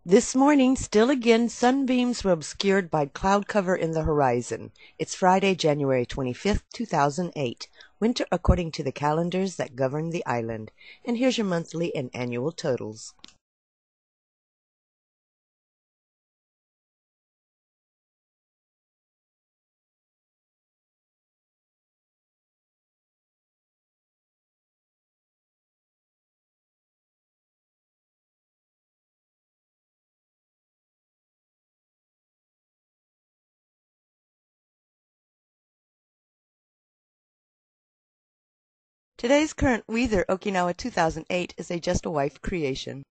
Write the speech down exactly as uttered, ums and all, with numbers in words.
This morning, still again, sunbeams were obscured by cloud cover in the horizon. It's Friday, January twenty-fifth, two thousand eight. Winter according to the calendars that govern the island. And here's your monthly and annual totals. Today's current WE-ther Okinawa two thousand eight is a Just a Wife creation.